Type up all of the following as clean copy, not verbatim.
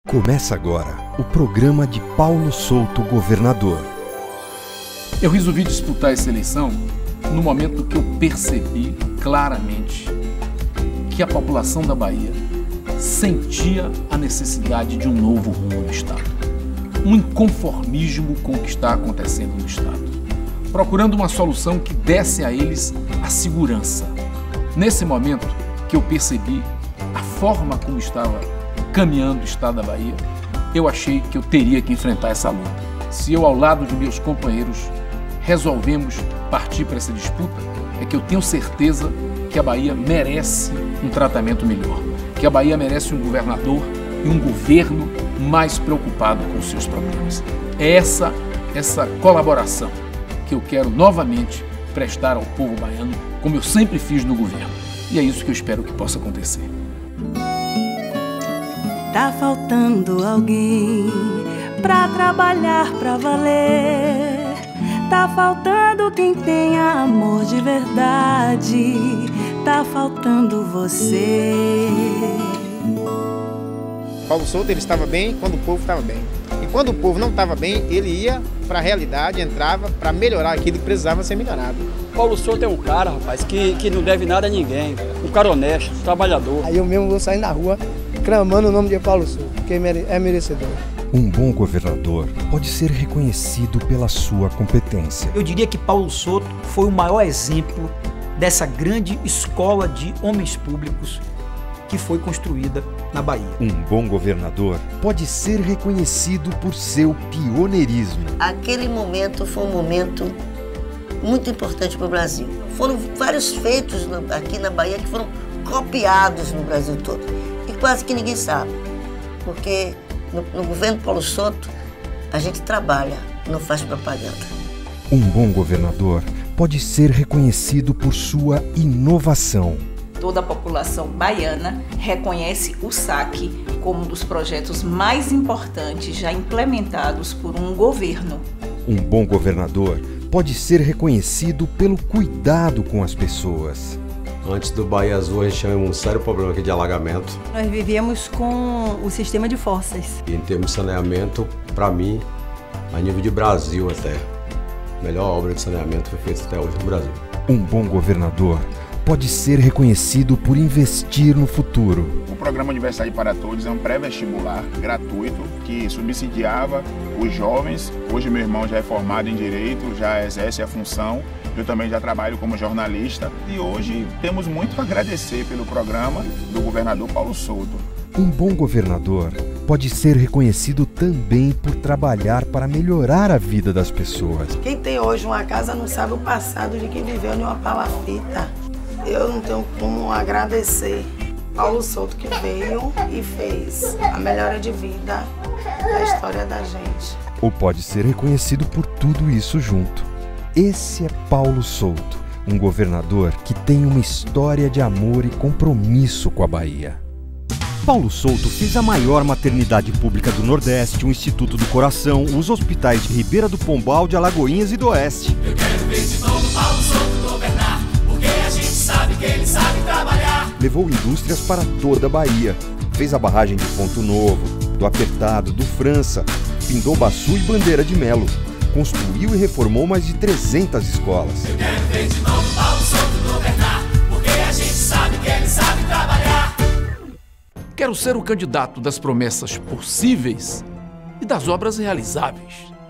Começa agora o programa de Paulo Souto, governador. Eu resolvi disputar essa eleição no momento que eu percebi claramente que a população da Bahia sentia a necessidade de um novo rumo no Estado. Um inconformismo com o que está acontecendo no Estado. Procurando uma solução que desse a eles a segurança. Nesse momento que eu percebi a forma como estava caminhando o Estado da Bahia, eu achei que eu teria que enfrentar essa luta. Se eu, ao lado de meus companheiros, resolvemos partir para essa disputa, é que eu tenho certeza que a Bahia merece um tratamento melhor, que a Bahia merece um governador e um governo mais preocupado com os seus problemas. É essa colaboração que eu quero novamente prestar ao povo baiano, como eu sempre fiz no governo. E é isso que eu espero que possa acontecer. Tá faltando alguém pra trabalhar pra valer. Tá faltando quem tenha amor de verdade. Tá faltando você. Paulo Souto, ele estava bem quando o povo estava bem. E quando o povo não estava bem, ele ia para a realidade, entrava para melhorar aquilo que precisava ser melhorado. Paulo Souto é um cara, rapaz, que não deve nada a ninguém. Um cara honesto, trabalhador. Aí eu mesmo vou sair na rua clamando o nome de Paulo Souto, porque é merecedor. Um bom governador pode ser reconhecido pela sua competência. Eu diria que Paulo Souto foi o maior exemplo dessa grande escola de homens públicos que foi construída na Bahia. Um bom governador pode ser reconhecido por seu pioneirismo. Aquele momento foi um momento muito importante para o Brasil. Foram vários feitos aqui na Bahia que foram copiados no Brasil todo. E quase que ninguém sabe, porque no governo Paulo Souto a gente trabalha, não faz propaganda. Um bom governador pode ser reconhecido por sua inovação. Toda a população baiana reconhece o SAC como um dos projetos mais importantes já implementados por um governo. Um bom governador pode ser reconhecido pelo cuidado com as pessoas. Antes do Bahia Azul, a gente tinha um sério problema aqui de alagamento. Nós vivíamos com o sistema de fossas. E em termos de saneamento, para mim, a nível de Brasil até, a melhor obra de saneamento foi feita até hoje no Brasil. Um bom governador pode ser reconhecido por investir no futuro. O programa Universidade para Todos é um pré-vestibular gratuito que subsidiava os jovens. Hoje meu irmão já é formado em Direito, já exerce a função. Eu também já trabalho como jornalista e hoje temos muito a agradecer pelo programa do governador Paulo Souto. Um bom governador pode ser reconhecido também por trabalhar para melhorar a vida das pessoas. Quem tem hoje uma casa não sabe o passado de quem viveu em uma palafita. Eu não tenho como agradecer Paulo Souto que veio e fez a melhora de vida da história da gente. Ou pode ser reconhecido por tudo isso junto. Esse é Paulo Souto, um governador que tem uma história de amor e compromisso com a Bahia. Paulo Souto fez a maior maternidade pública do Nordeste, o Instituto do Coração, os hospitais de Ribeira do Pombal, de Alagoinhas e do Oeste. Eu quero ver de novo Paulo Souto governar, porque a gente sabe que ele sabe trabalhar. Levou indústrias para toda a Bahia. Fez a barragem de Ponto Novo, do Apertado, do França, Pindobaçu e Bandeira de Melo. Construiu e reformou mais de 300 escolas. Eu quero ver de novo Paulo Souto governar, porque a gente sabe que ele sabe trabalhar. Quero ser o candidato das promessas possíveis e das obras realizáveis.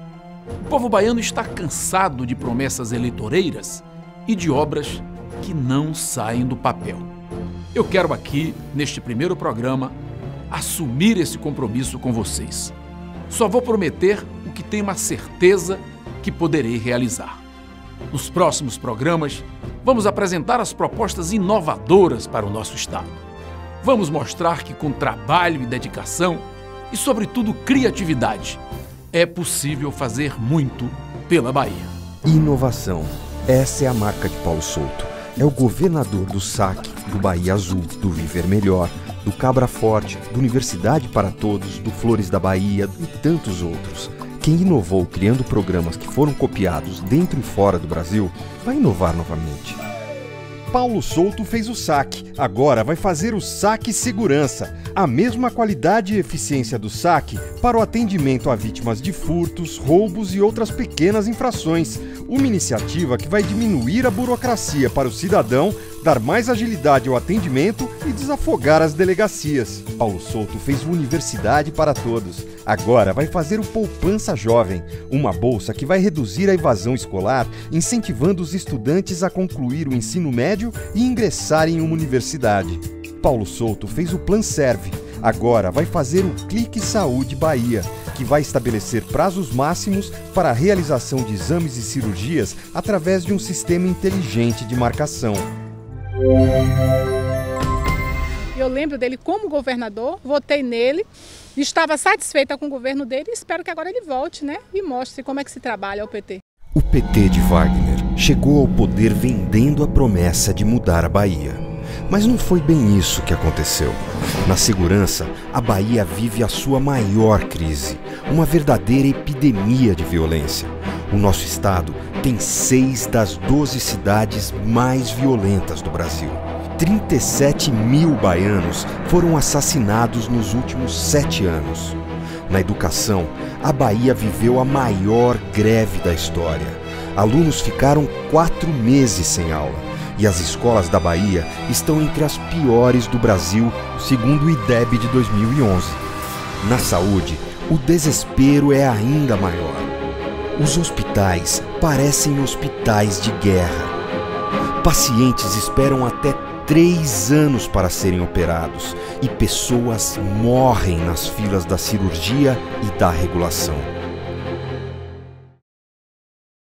O povo baiano está cansado de promessas eleitoreiras e de obras que não saem do papel. Eu quero aqui, neste primeiro programa, assumir esse compromisso com vocês. Só vou prometer o que tenho uma certeza que poderei realizar. Nos próximos programas, vamos apresentar as propostas inovadoras para o nosso Estado. Vamos mostrar que com trabalho e dedicação, e sobretudo criatividade, é possível fazer muito pela Bahia. Inovação. Essa é a marca de Paulo Souto. É o governador do SAC, do Bahia Azul, do Viver Melhor, do Cabra Forte, do Universidade para Todos, do Flores da Bahia e tantos outros. Quem inovou criando programas que foram copiados dentro e fora do Brasil, vai inovar novamente. Paulo Souto fez o SAC, agora vai fazer o SAC Segurança. A mesma qualidade e eficiência do SAC para o atendimento a vítimas de furtos, roubos e outras pequenas infrações. Uma iniciativa que vai diminuir a burocracia para o cidadão, dar mais agilidade ao atendimento e desafogar as delegacias. Paulo Souto fez Universidade para Todos. Agora vai fazer o Poupança Jovem, uma bolsa que vai reduzir a evasão escolar, incentivando os estudantes a concluir o ensino médio e ingressar em uma universidade. Paulo Souto fez o Plan Serve. Agora vai fazer o Clique Saúde Bahia, que vai estabelecer prazos máximos para a realização de exames e cirurgias através de um sistema inteligente de marcação. Eu lembro dele como governador, votei nele, estava satisfeita com o governo dele e espero que agora ele volte, né, e mostre como é que se trabalha o PT. O PT de Wagner chegou ao poder vendendo a promessa de mudar a Bahia. Mas não foi bem isso que aconteceu. Na segurança, a Bahia vive a sua maior crise, uma verdadeira epidemia de violência. O nosso estado tem 6 das 12 cidades mais violentas do Brasil. 37 mil baianos foram assassinados nos últimos 7 anos. Na educação, a Bahia viveu a maior greve da história. Alunos ficaram 4 meses sem aula. E as escolas da Bahia estão entre as piores do Brasil, segundo o IDEB de 2011. Na saúde, o desespero é ainda maior. Os hospitais parecem hospitais de guerra. Pacientes esperam até 3 anos para serem operados e pessoas morrem nas filas da cirurgia e da regulação.